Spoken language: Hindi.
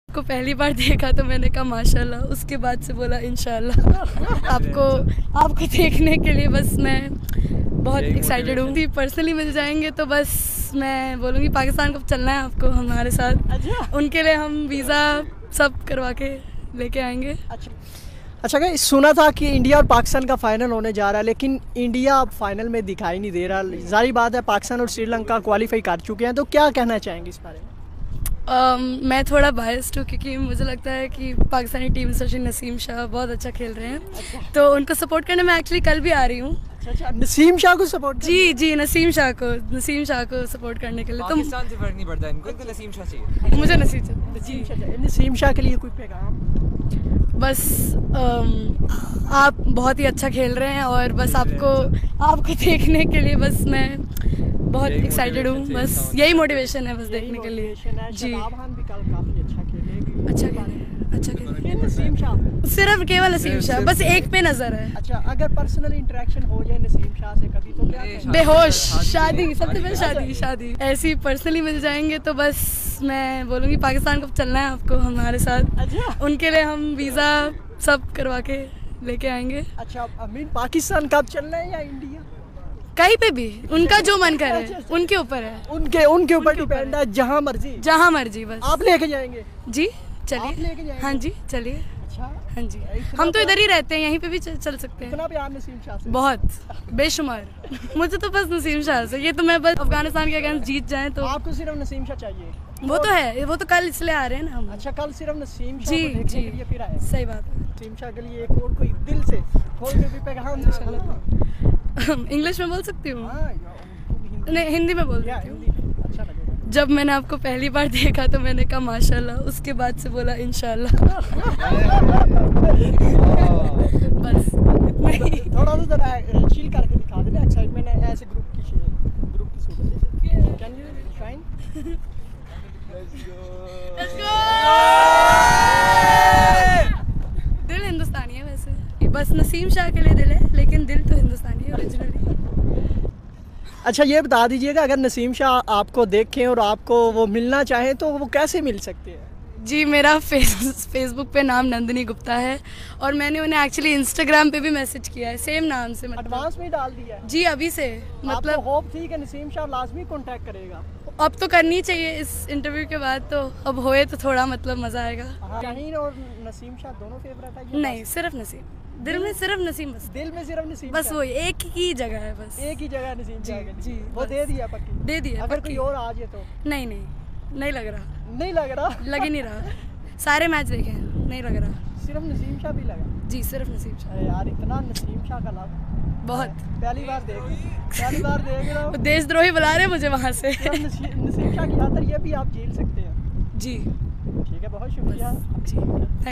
को पहली बार देखा तो मैंने कहा माशाल्लाह, उसके बाद से बोला इंशाल्लाह। आपको देखने के लिए बस मैं बहुत एक्साइटेड हूँ। पर्सनली मिल जाएंगे तो बस मैं बोलूँगी पाकिस्तान कब चलना है आपको हमारे साथ। उनके लिए हम वीज़ा सब करवा के लेके आएंगे। अच्छा गाइस, सुना था कि इंडिया और पाकिस्तान का फाइनल होने जा रहा है, लेकिन इंडिया अब फाइनल में दिखाई नहीं दे रहा। जाहिर बात है पाकिस्तान और श्रीलंका क्वालिफाई कर चुके हैं, तो क्या कहना चाहेंगे इस बारे में? मैं थोड़ा बायस्ड हूँ क्योंकि मुझे लगता है कि पाकिस्तानी टीम स्पेशली नसीम शाह बहुत अच्छा खेल रहे हैं। तो उनको सपोर्ट करने में एक्चुअली कल भी आ रही हूँ। अच्छा, नसीम शाह को सपोर्ट? जी, नसीम शाह को सपोर्ट करने के लिए। पाकिस्तान से फर्क नहीं पड़ता इनको, नसीम शाह चाहिए। मुझे नसीम शाह के लिए कोई पैगाम? बस आप बहुत ही अच्छा खेल रहे हैं और बस आपको देखने के लिए बस मैं बहुत एक्साइटेड हूँ। बस यही मोटिवेशन है बस देखने के लिए। जी, अच्छा खेले नसीम शाह, सिर्फ केवल नसीम शाह, बस एक पे नजर है। अच्छा, अगर पर्सनल इंटरेक्शन हो जाए नसीम शाह से कभी तो क्या? बेहोश, शादी, सबसे पहले शादी। ऐसी पर्सनली मिल जाएंगे तो बस मैं बोलूँगी पाकिस्तान कब चलना है आपको हमारे साथ। उनके लिए हम वीज़ा सब करवा के लेके आएंगे। अच्छा, पाकिस्तान कब चलना है या इंडिया? कहीं पे भी उनका जो मन करे, उनके ऊपर है। उनके ऊपर डिपेंड है, जहाँ मर्जी बस। आप लेके जाएंगे? जी चलिए। हाँ जी चलिए। अच्छा, हाँ जी, हम तो इधर ही रहते हैं, यहीं पे भी चल सकते हैं। इतना प्यार नसीम शाह से? बहुत बेशुमार। मुझे तो बस नसीम शाह से, ये तो मैं बस अफगानिस्तान के अगेंस्ट जीत जाएं तो। आपको सिर्फ नसीम शाह चाहिए? वो तो है, वो तो कल इसलिए आ रहे हैं ना हम। अच्छा, कल सिर्फ नसीम शाह जी को देखने के लिए फिर आए? सही बात है। नसीम शाह के लिए एक और कोई दिल से खोल के भी पैगाम? इंग्लिश में बोल सकती हूँ? नहीं, हिंदी में बोल सकती हूँ। अच्छा लगेगा। जब मैंने आपको पहली बार देखा तो मैंने कहा माशाल्लाह, उसके बाद से बोला इंशाल्लाह। बस थोड़ा सा जरा चिल करके दिखा देना, एक्साइटमेंट है ऐसे ग्रुप की सूरत। Can you shine? Let's go. दिल हिंदुस्तानी है वैसे, बस नसीम शाह के लिए दिल है, लेकिन दिल तो हिंदुस्तानी है ओरिजिनली। अच्छा, ये बता दीजिएगा अगर नसीम शाह आपको देखें और आपको वो मिलना चाहें तो वो कैसे मिल सकते हैं? जी, मेरा फेसबुक पे नाम नंदिनी गुप्ता है और मैंने उन्हें एक्चुअली इंस्टाग्राम पे भी मैसेज किया है सेम नाम से। मतलब एडवांस में डाल दिया है? जी, अभी से। मतलब होप थी कि नसीम शाह लाजमी कांटेक्ट करेगा। अब तो करनी चाहिए इस इंटरव्यू के बाद, तो अब होए तो थोड़ा मतलब मज़ा आएगा। शाहीन और नसीम शाह दोनों फेवरेट है? नहीं, सिर्फ नसीम। दिल में सिर्फ नसीम, बस दिल में सिर्फ नसीम बस, वही एक ही जगह है बस। एक ही जगह नसीम शाह के? जी, वो दे दिया पक्की? दे दिया। अगर कोई और आ जाए तो? नहीं लग रहा। नहीं लग रहा? लग ही नहीं रहा। सारे मैच देखे हैं, नहीं लग रहा। सिर्फ नसीम शाह भी लगा? जी, सिर्फ नसीम शाह। अरे यार, इतना नसीम शाह का लव बहुत। पहली बार देख रहा हूँ। देशद्रोही बुला रहे मुझे वहाँ से। नसीम शाह की खातिर ये भी आप झेल सकते हैं? जी ठीक है, बहुत शुक्रिया। जी।